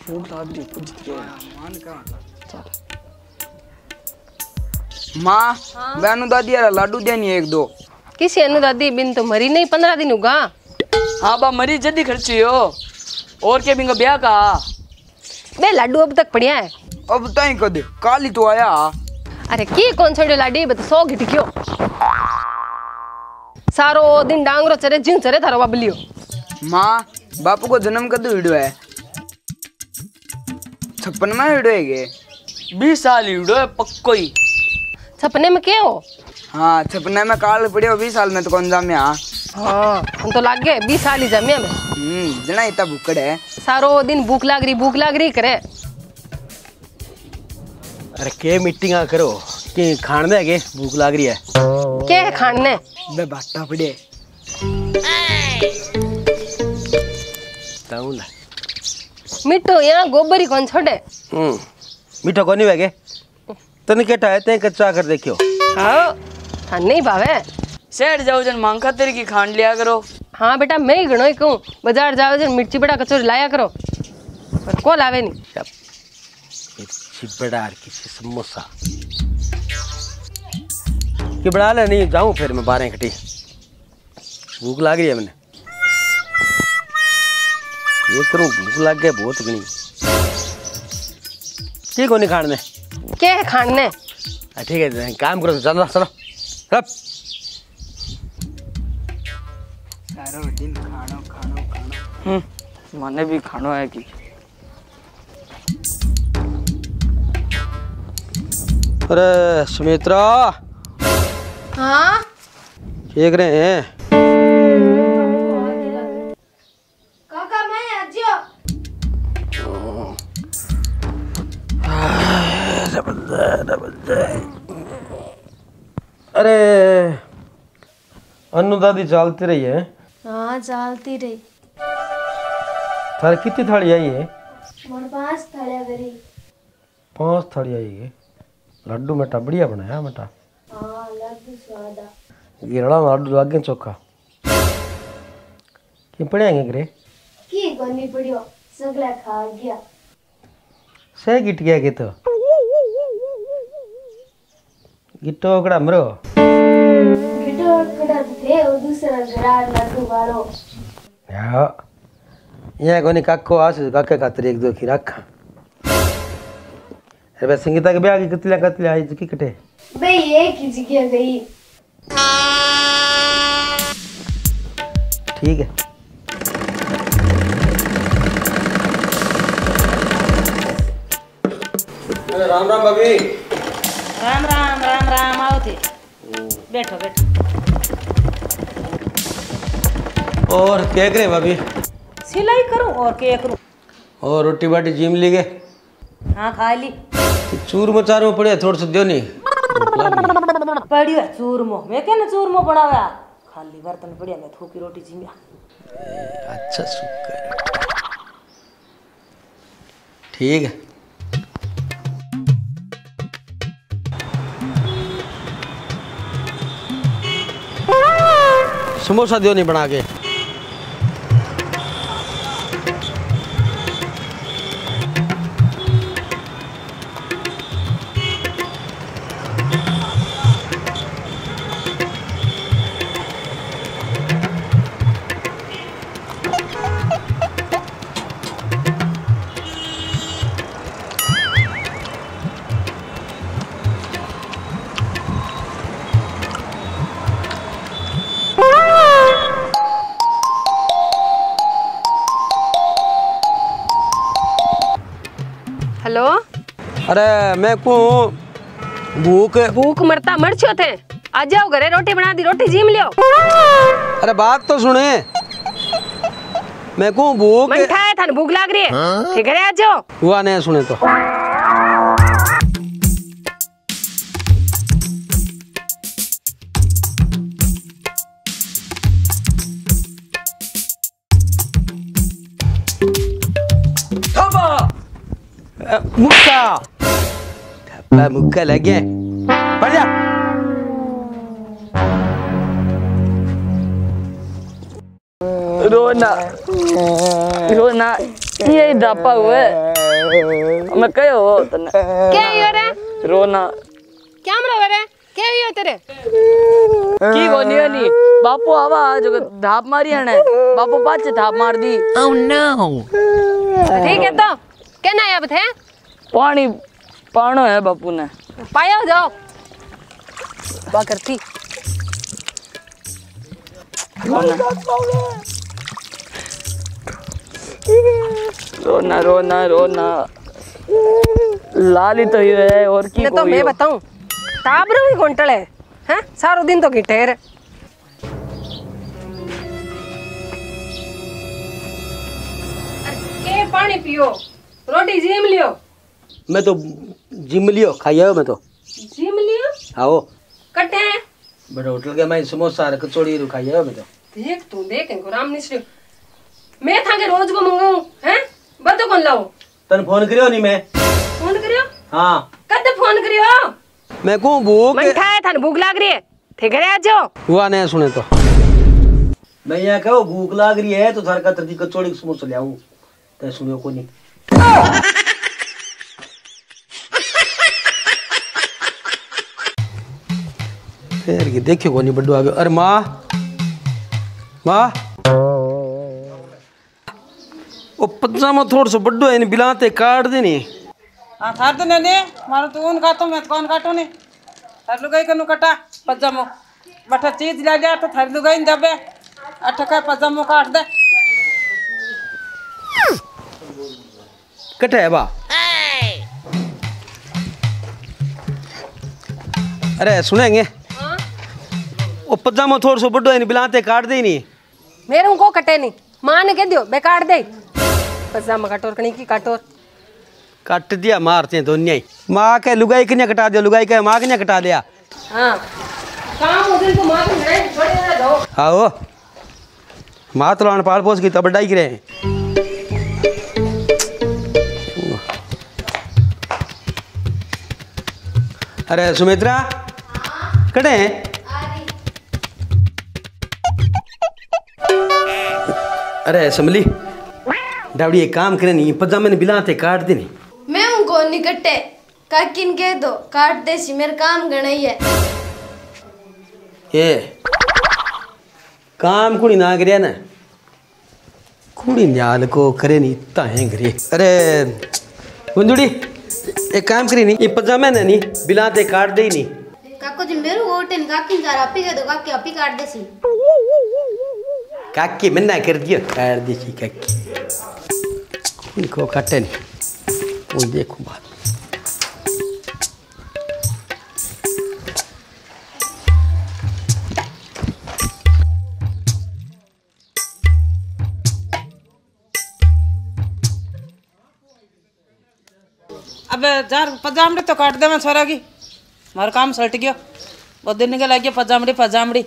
भूख लग रही कुछ के मान का चल मां बेनु दादी यार लाडू देनी एक दो किसी अनु दादी बिन तो मरी नहीं 15 दिन होगा। हां बा मरी जल्दी खर्ची हो और के बिंगा ब्याह का बे लाडू अब तक पड़िया है अब ताई को दे काल ही तो आया। अरे की कौन छोड़े लाडी बत 100 घिट क्यों सारो दिन डांगरो चरे जिन चरे थारो बाबलियो। मां बापू को जन्म कद हिड़ो है 56 में हिड़ो है 20 साल हिड़ो है पक्को ही। सपने में क्या हो? हाँ सपने में काल पड़े 20 साल में तो कौन जामिया। हाँ हम तो लाग गए 20 साल ही जामिया में। जना इतना भूखड़ है सारो दिन भूख लाग रही करे। अरे के मीटिंगा करो कि खान दे के भूख लाग रही है के है खाने बे बाटा पड़े ताऊला मिठो यहाँ गोबर ही कौन छोड़े। मीठा कोनी वेगे तने केटा है ते कच्चा कर देखियो। हाँ नहीं भावे सेठ जाओ जन मांग खातिर की खान लिया करो। हाँ बेटा मैं ही गणो ही कहूँ बाजार जाओ जन मिर्ची बड़ा कचौरी लाया करो पर को लावे नहीं। मिर्ची बड़ा किसी समोसा कि बड़ा ले नहीं जाऊं फिर मैं 12 खटी भूख लाग रही है मैंने ये करूं भूख लाग गई बहुत गनी की कोनी खाने के है खाने। ठीक है काम करो चलो चलो सब सारो दिन खानो खानो खानो माने भी खानो है कि अरे सुमित्रा हाँ देख रहे हैं काका मैं आजियो अरे अन्नू दादी चलती रही है। हाँ चलती रही। थारी कितनी थाली आई है? 5 थालियां करी। 5 थाली आई है। लड्डू मेटा बढ़िया बनाया मेटा। हाँ लड्डू स्वादा। गिरड़ा लड्डू लागे चोखा कि पड़ेंगे करे की कोनी पड़ियो सगला खा गया से गिट गया के तो गिट्टो कड़ा मरो गिटो कड़ा थे और दूसरा गड़ा लड्डू वालो या ये कोनी काको आस काके खातिर एक दो की रखा अरे संगीता के ब्याह की कतला आई की कटे बे एक ही जगह गई। ठीक है अरे राम राम भाभी। राम राम राम राम आओ थे बैठो बैठो। और क्या करे भाभी? सिलाई करूं और क्या करूं? और रोटी बाटी जिम ली गए? हाँ खा ली। चूरमो चारमो पड़े थोड़ा सा दो नहीं पड़ियो है चूरमो मैं क्या चूरमो बनाया खाली बर्तन पड़िया मैं थूकी रोटी जिमिया। अच्छा शुक्र ठीक है। समोसा दो नहीं बना के। हेलो अरे मैं को भूख मरता मर छो थे आ जाओ घरे रोटी बना दी रोटी जीम लियो। अरे बात तो सुने मैं को भूख मन खाए था भूख लाग रही है फिर घरे आ जाओ। हुआ नहीं सुने तो मुक्का मुक्का लगे बढ़ जा। रोना रोना ये दापा हुआ है मैं कहो हो तने क्या यो रे रोना क्या मरो रे क्या यो तेरे की कोनी नी बापू आवा जो धाप मारी हने बापू पाछे धाप मार दी ठीक है तो कहना है अब थे पानी पानो है बापू ने पाया जाओ बा करती रोना रोना रोना लाली तो ये है और की तो मैं बताऊं ताबरू ही घंटल है हैं सारो दिन तो घिटेर के पानी पियो रोटी जिम लियो मैं तो जिम लियो खाई आयो मैं तो जिम लियो आओ कटे बड़े होटल के मैं समोसा और कचौड़ी खाई आयो मैं तो देख तू देख इनको राम निश्चय मैं था के रोज को मंगाऊं हैं बतो कौन लाओ तन फोन करियो नहीं मैं फोन करियो हाँ कद फोन करियो मैं को भूख मन ठाए थाने भूख लाग रही है थे घरे आ जाओ हुआ नहीं सुने तो मैं यहाँ कहो भूख लाग रही है तो थार का तरती कचौड़ी समोसा ले आऊं ते सुनियो को नहीं फिर ये देखियो को नहीं बड्डू आ गयो अरे माँ माँ ओ पजामा थोड़ा सा बड्डो है नहीं बिलाते काट देनी हाँ थार तो नहीं मारो तो उन काटो मैं कौन काटो नहीं थार लुगाई कनु कटा पजामो बठा चीज ला लिया तो थार लुगाई दबे अठका पजामो काट दे कटे है बा अरे सुनेंगे ओ पजामा थोड़ा सा बड्डो है नहीं बिलाते काट दे नहीं मेरे को कटे नहीं मां ने कह दियो बे काट दे पजामा कटोर कणी की कटोर काट दिया मारते हैं दोनों ही माँ के लुगाई किन्या कटा दिया लुगाई के माँ किन्या कटा दिया हां काम उधर तो मां ने छोड़े ना दो आओ माँ तो लान पाल पोस की तब बड़ाई करे अरे सुमित्रा कटे हैं अरे समली डावड़ी एक काम करे नहीं पजामे ने बिलाते काट दे नहीं मैं उनको निकटे काकिन कह दो काट दे सी मेरा काम गणा ही है ये काम कुड़ी ना करे ना कुड़ी न्याल को करे नहीं इतना है घरे अरे गुंजुड़ी एक काम करी नहीं ये पजामे ने नहीं बिलाते काट दे ही नहीं काको जी मेरे ओटन काकिन जरा आपी कह दो काकी आपी काट दे सी काकी मन्ना कर दियो काट दी सी काकी इनको काटे नहीं वो देखो बात अब जार पजामड़ी तो काट दे मैं छोरा की मारो काम सल्ट गयो बहुत दिन के लग गया पजामड़ी पजामड़ी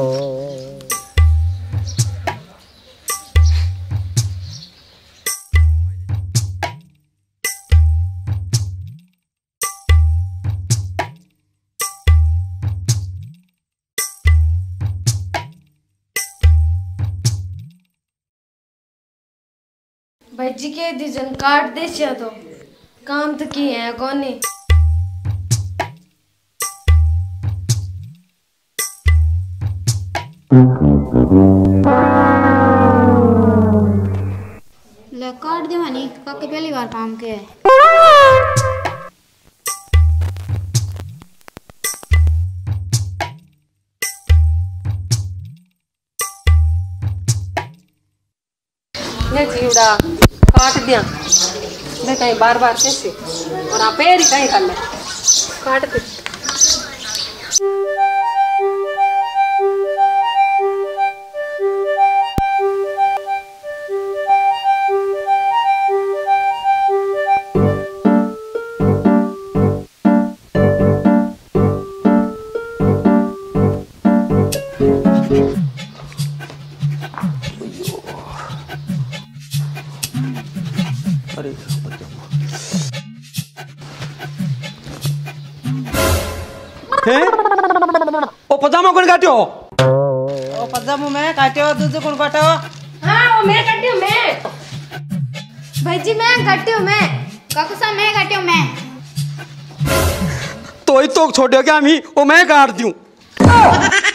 भाई जी के दीजन काट दे सी तो काम तो की है कोनी ले काट दे मानी काके पहली बार काम के है ये जीवड़ा काट दिया मैं कहीं बार बार कैसे और आप पैर ही कहीं कर ले काट दे ओ पजामा कौन काटियो ओ पजामो मैं काटियो दूसरे कौन काटो हाँ वो मैं करती हूँ मैं भाई जी मैं काटी हूँ मैं काकू सा मैं काटियो मैं तो ही तो छोड़ो क्या मी वो मैं काट दूं